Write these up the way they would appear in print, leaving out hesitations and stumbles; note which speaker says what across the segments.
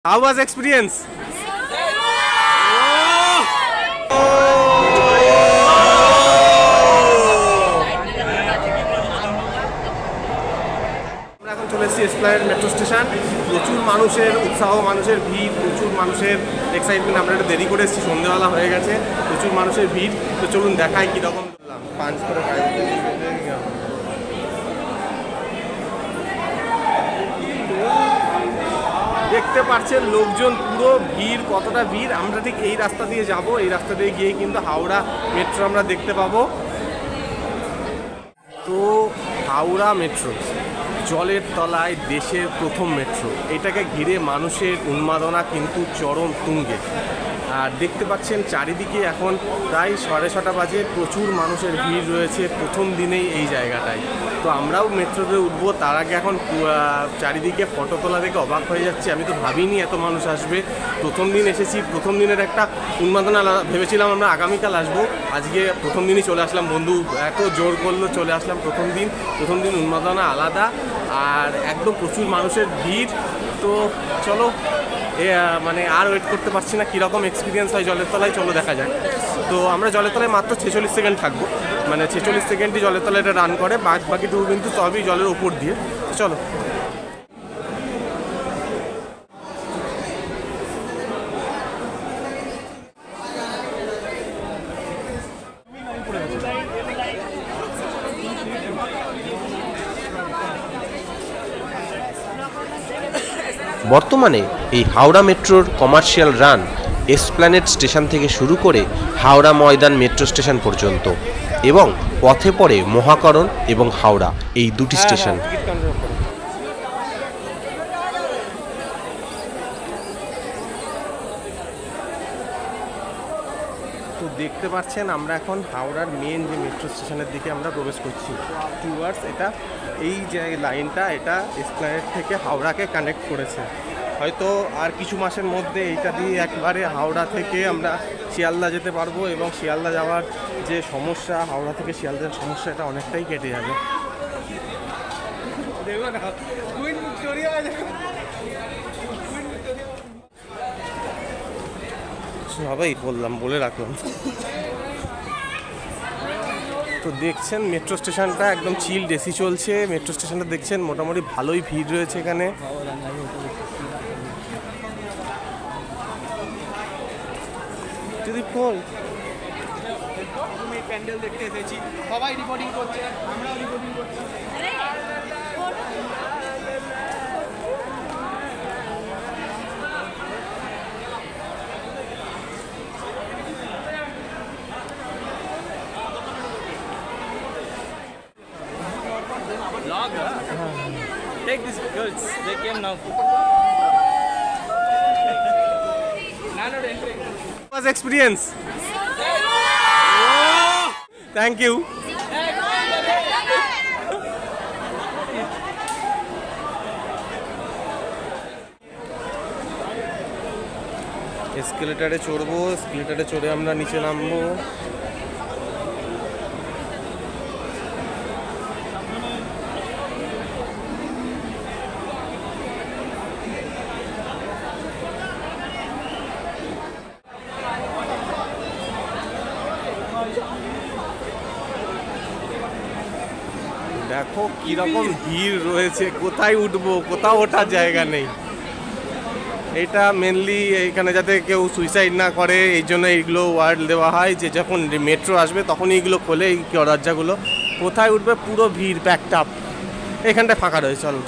Speaker 1: How was experience? আমরা এখন চলে এসেছি এসপ্ল্যানেড মেট্রো স্টেশন। প্রচুর মানুষের উৎসাহ, মানুষের ভিড়, প্রচুর মানুষের এক্সাইটমেন্ট। আমরা একটু দেরি করে এসেছি, সন্ধ্যেবেলা হয়ে গেছে, প্রচুর মানুষের ভিড়। তো চলুন দেখাই কীরকম পাঁচ করে দেখতে পাচ্ছেন লোকজন, পুরো ভিড়, কতটা ভিড়। আমরা ঠিক এই রাস্তা দিয়ে যাব, এই রাস্তা দিয়ে গিয়ে কিন্তু হাওড়া মেট্রো আমরা দেখতে পাবো। তো হাওড়া মেট্রো জলের তলায় দেশের প্রথম মেট্রো, এটাকে ঘিরে মানুষের উন্মাদনা কিন্তু চরম তুঙ্গে। আর দেখতে পাচ্ছেন চারিদিকে এখন প্রায় 6:30 বাজে, প্রচুর মানুষের ভিড় রয়েছে প্রথম দিনেই এই জায়গাটায়। তো আমরাও মেট্রোতে উঠবো, তার আগে এখন চারিদিকে ফটো তোলা দেখে অবাক হয়ে যাচ্ছে। আমি তো ভাবিনি এত মানুষ আসবে। প্রথম দিন এসেছি, প্রথম দিনের একটা উন্মাদনা, ভেবেছিলাম আমরা আগামীকাল আসবো, আজকে প্রথম দিনই চলে আসলাম। বন্ধু এত জোর করলো, চলে আসলাম প্রথম দিন। উন্মাদনা আলাদা, আর একদম প্রচুর মানুষের ভিড়। তো চলো, মানে আর ওয়েট করতে পারছি না, কীরকম এক্সপিরিয়েন্স হয় জলের তলায়, চলো দেখা যাক। তো আমরা জলের তলায় মাত্র 46 সেকেন্ড থাকবো, মানে 46 সেকেন্ডই জলের তলায় এটা রান করে, বাকিটুকু কিন্তু সবই জলের উপর দিয়ে। চলো।
Speaker 2: বর্তমানে এই হাওড়া মেট্রোর কমার্শিয়াল রান এসপ্ল্যানেড স্টেশন থেকে শুরু করে হাওড়া ময়দান মেট্রো স্টেশন পর্যন্ত, এবং পথে পড়ে মহাকরণ এবং হাওড়া, এই দুটি স্টেশন।
Speaker 1: তো দেখতে পাচ্ছেন আমরা এখন হাওড়ার মেন যে মেট্রো স্টেশনের দিকে আমরা প্রবেশ করছি টুয়ার্ডস। এটা এই যে লাইনটা, এটা এসপ্ল্যানেড থেকে হাওড়াকে কানেক্ট করেছে। হয়তো আর কিছু মাসের মধ্যে এইটা দিয়ে একবারে হাওড়া থেকে আমরা শিয়ালদা যেতে পারবো, এবং শিয়ালদা যাওয়ার যে সমস্যা, হাওড়া থেকে শিয়ালদার সমস্যা, এটা অনেকটাই কেটে যাবে। সবাই বলে রাখলাম। তো দেখছেন মেট্রো স্টেশনটা একদম চিল এসি চলছে। মেট্রো স্টেশনটা দেখছেন মোটামুটি ভালোই ভিড় রয়েছে এখানে। যদি প্যান্ডেল দেখতে এসেছি, সবাই রিপোর্টিং করছে, আমরাও রিপোর্টিং করছি। Take these girls, they came now. What was experience? Thank you. এসকেলেটারে চড়বো, এসকেলেটারে চড়ে আমরা নিচে নামবো। দেখো কিরকম ভিড় রয়েছে, কোথায় উঠবো, কোথাও ওঠার জায়গা নেই। এটা মেনলি এইখানে যাতে কেউ সুইসাইড না করে, এই জন্য এইগুলো ওয়ার্ড দেওয়া হয় যে যখন মেট্রো আসবে তখনই এইগুলো খোলে, এই দরজাগুলো। কোথায় উঠবে, পুরো ভিড়, প্যাকড আপ। এখানটায় ফাঁকা রয়েছে, চলো।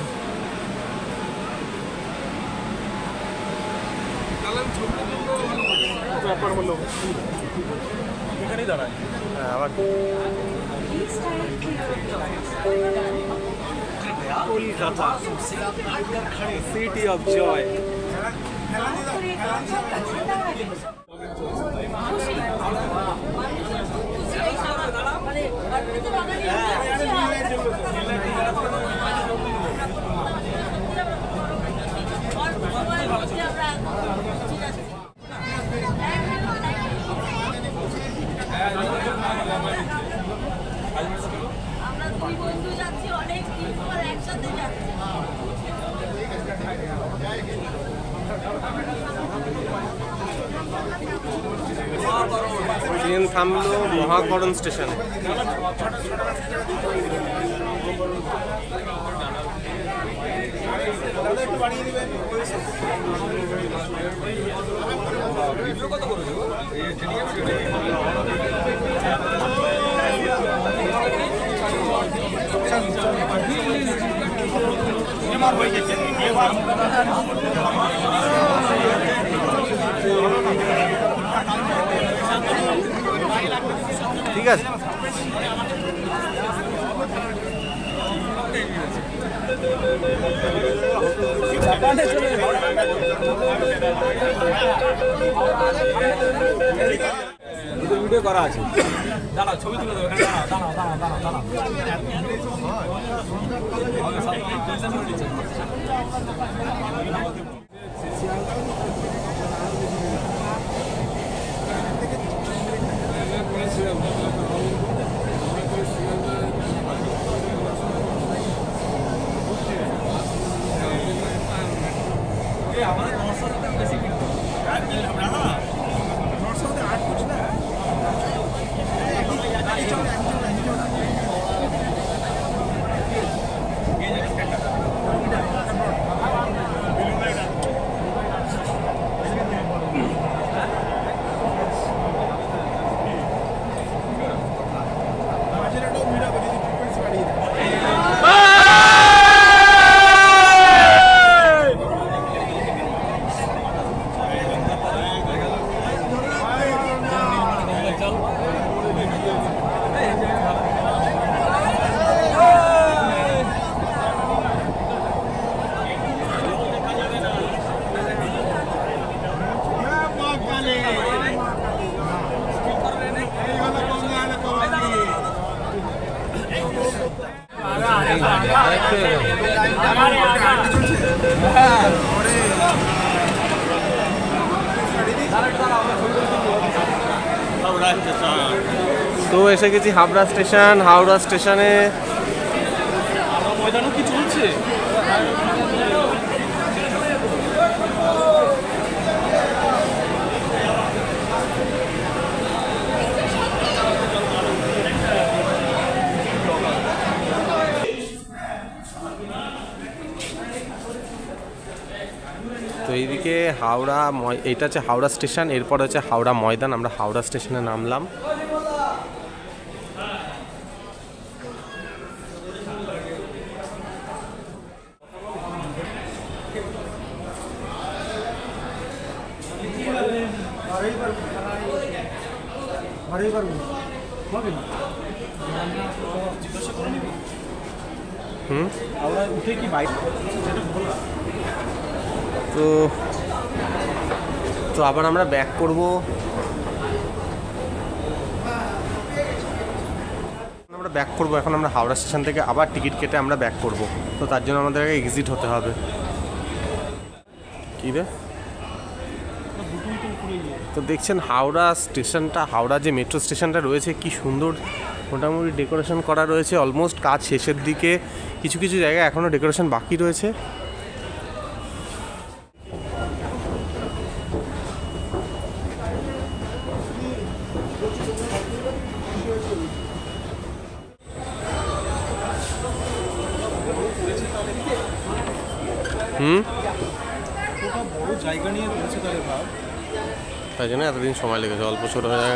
Speaker 1: এখানেই দাঁড়ায়। হ্যাঁ, আবার কলকাতা, সিটি অফ জয়। আমরা দুই বন্ধু যাচ্ছি, অনেক দিন পর একসাথে যাচ্ছি। ট্রেন থামলো মহাকরণ স্টেশনে। ঠিক আছে,
Speaker 3: ভিডিও করা আছে, দাঁড়াও ছবি তুলে দেবো, দাঁড়াও দাঁড়াও দাঁড়াও দাঁড়াও।
Speaker 1: তো এসে গেছি হাবড়া স্টেশন। হাওড়া স্টেশনে
Speaker 3: ময়দানও কি চলছে?
Speaker 1: তো এইদিকে হাওড়া এইটা হচ্ছে হাওড়া স্টেশন, এরপর হচ্ছে হাওড়া ময়দান। আমরা হাওড়া স্টেশনে নামলাম।
Speaker 3: উঠে কি বাইক
Speaker 1: তো তো আবার আমরা ব্যাক করব। আমরা ব্যাক করব এখন। আমরা হাওড়া স্টেশন থেকে আবার টিকিট কেটে আমরা ব্যাক করব। তো তার জন্য আমাদেরকে এক্সিট হতে হবে। কী রে? তো দেখছেন হাওড়া স্টেশনটা, হাওড়া যে মেট্রো স্টেশনটা রয়েছে কি সুন্দর মোটামুটি ডেকোরেশন করা রয়েছে। অলমোস্ট কাজ শেষের দিকে, কিছু কিছু জায়গায় এখনও ডেকোরেশন বাকি রয়েছে।
Speaker 3: বড় জায়গা নিয়ে রয়েছে তাহলে ভাব,
Speaker 1: তাই জন্য এতদিন সময় লেগেছে। অল্প ছোটো জায়গা।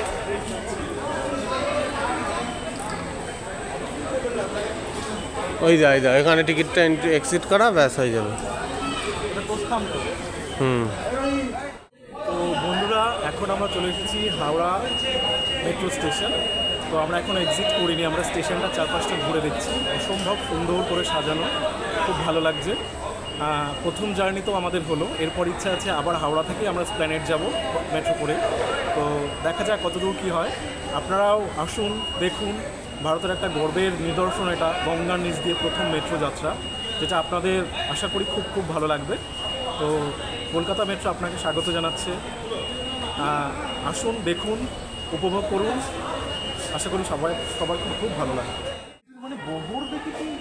Speaker 1: ওই যা এখানে টিকিটটা এক্সিট করা, ব্যাস হয়ে যাবে।
Speaker 3: তো বন্ধুরা এখন আমরা চলে এসেছি হাওড়া মেট্রো স্টেশন। তো আমরা এখন এক্সিট করিনি, আমরা স্টেশনটা চারপাশটা ঘুরে দেখছি। অসম্ভব সুন্দর করে সাজানো, খুব ভালো লাগছে। প্রথম জার্নি তো আমাদের হলো, এরপর ইচ্ছা আছে আবার হাওড়া থেকে আমরা এসপ্ল্যানেড যাব মেট্রো করে। তো দেখা যাক কতদূর কী হয়। আপনারাও আসুন, দেখুন। ভারতের একটা গর্বের নিদর্শন এটা, গঙ্গার নিচ দিয়ে প্রথম মেট্রো যাত্রা, যেটা আপনাদের আশা করি খুব খুব ভালো লাগবে। তো কলকাতা মেট্রো আপনাকে স্বাগত জানাচ্ছে। আসুন, দেখুন, উপভোগ করুন। আশা করি সবার খুব খুব ভালো লাগবে। মানে বহুর দেখি কি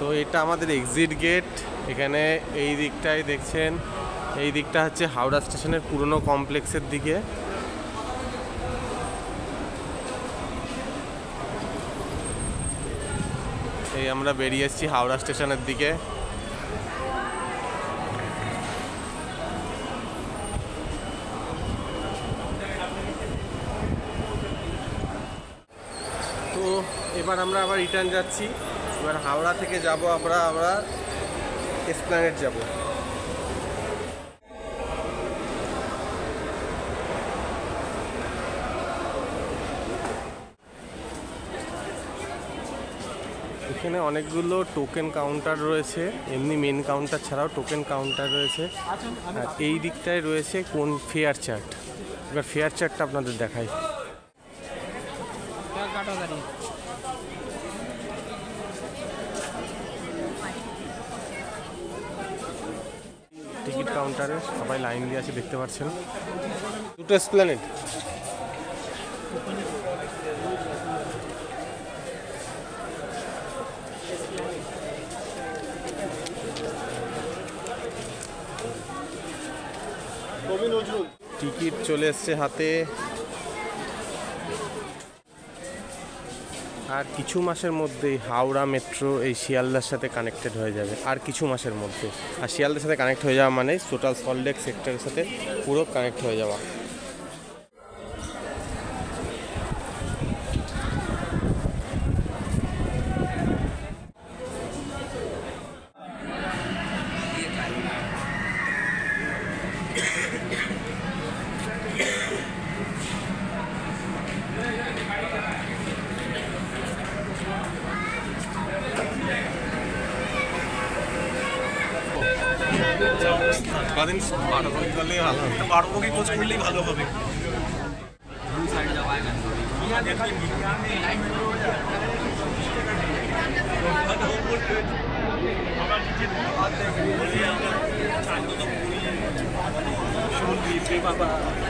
Speaker 1: তো এটা আমাদের এক্সিট গেট। এখানে এই দিকটায় দেখছেন, এই দিকটা হচ্ছে হাওড়া স্টেশনের পুরনো কমপ্লেক্সের দিকে। এই আমরা বেরিয়ে এসেছি হাওড়া স্টেশনের দিকে। তো এবার আমরা আবার রিটার্ন যাচ্ছি। এবার হাওড়া থেকে যাব আমরা এসপ্ল্যানেড যাব। এখানে অনেকগুলো টোকেন কাউন্টার রয়েছে, এমনি মেন কাউন্টার ছাড়াও টোকেন কাউন্টার রয়েছে। আর এই দিকটায় রয়েছে কোন ফেয়ার চার্ট। এবার ফেয়ার চার্টটা আপনাদের দেখাই। টিকিট কাউন্টারে সবাই লাইন দিয়ে আছে, দেখতে পাচ্ছেন। দুটো এসপ্ল্যানেড। টিকিট চলে এসছে হাতে। আর কিছু মাসের মধ্যেই হাওড়া মেট্রো এই শিয়ালদার সাথে কানেক্টেড হয়ে যাবে, আর কিছু মাসের মধ্যে। আর শিয়ালদার সাথে কানেক্ট হয়ে যাওয়া মানে টোটাল সল্টলেক সেক্টরের সাথে পুরো কানেক্ট হয়ে যাওয়া। কদিন 12 করলেই ভালো হবে, 12 কোচ করলেই ভালো হবে। বাবা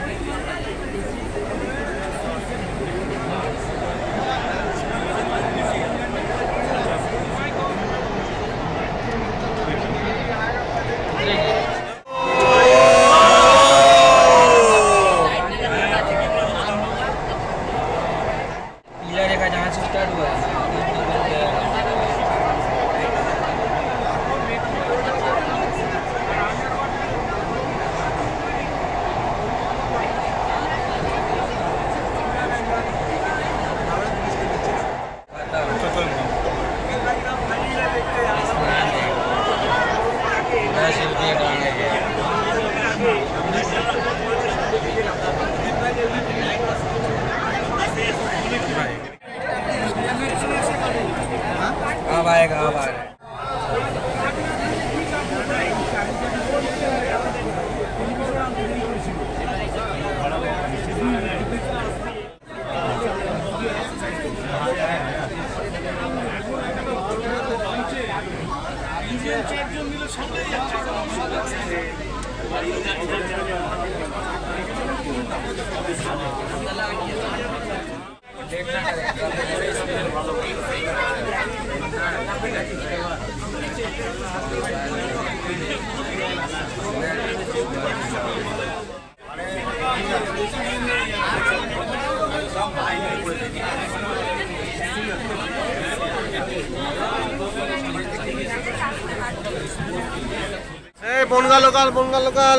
Speaker 1: Bangaon local, Bangaon local,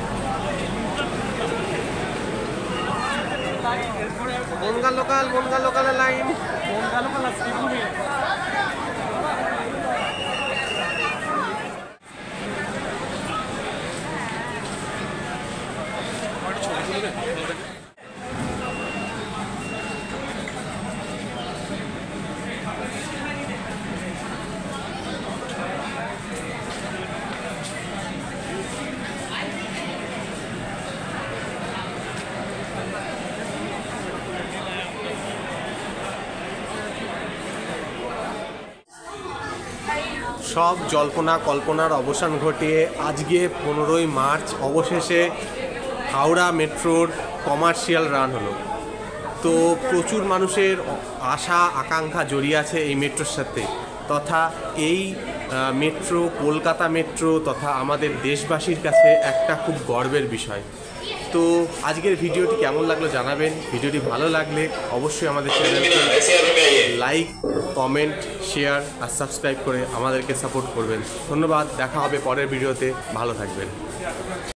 Speaker 1: Bangaon local, Bangaon লোকালের লাইন, বনগা লোকাল আসছে। সব জল্পনা কল্পনার অবসান ঘটিয়ে আজকে 15ই মার্চ অবশেষে হাওড়া মেট্রোর কমার্শিয়াল রান হলো। তো প্রচুর মানুষের আশা আকাঙ্ক্ষা জড়িয়ে আছে এই মেট্রোর সাথে। তথা এই মেট্রো কলকাতা মেট্রো তথা আমাদের দেশবাসীর কাছে একটা খুব গর্বের বিষয়। তো আজকের ভিডিওটি কেমন লাগলো জানাবেন। ভিডিওটি ভালো লাগলে অবশ্যই আমাদের চ্যানেলকে লাইক, কমেন্ট, শেয়ার আর সাবস্ক্রাইব করে আমাদেরকে সাপোর্ট করবেন। ধন্যবাদ, দেখা হবে পরের ভিডিওতে, ভালো থাকবেন।